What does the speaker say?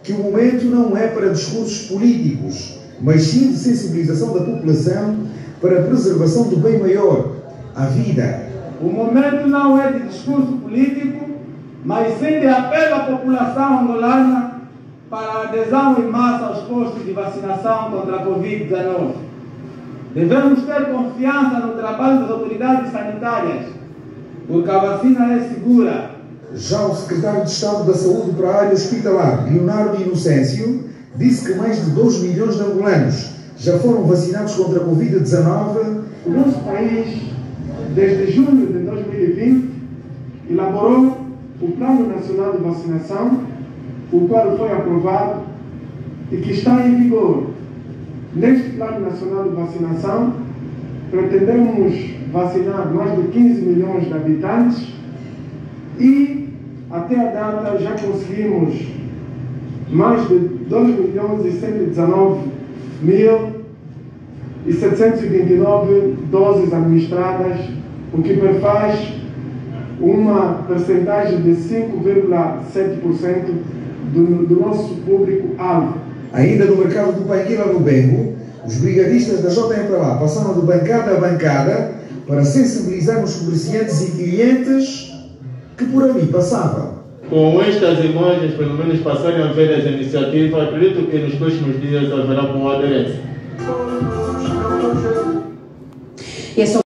que o momento não é para discursos políticos, mas sim de sensibilização da população para a preservação do bem maior, a vida. O momento não é de discurso político, mas sim de apelo à população angolana para a adesão em massa aos postos de vacinação contra a Covid-19. Devemos ter confiança no trabalho das autoridades sanitárias, porque a vacina é segura. Já o secretário de Estado da Saúde para a área hospitalar, Leonardo Inocêncio, disse que mais de 2 milhões de angolanos já foram vacinados contra a Covid-19. O nosso país, desde junho de 2020, elaborou o Plano Nacional de Vacinação, o qual foi aprovado e que está em vigor. Neste Plano Nacional de Vacinação, pretendemos vacinar mais de 15 milhões de habitantes e, até a data, já conseguimos mais de 2.119.729 doses administradas, o que perfaz uma percentagem de 5,7% do nosso público-alvo. Ainda no mercado do Panguila no Bengo, os brigadistas da JMPLA passaram de bancada a bancada para sensibilizar os comerciantes e clientes que por ali passavam. Com estas imagens, pelo menos passarem a ver as iniciativas, acredito que nos próximos dias haverá boa aderência.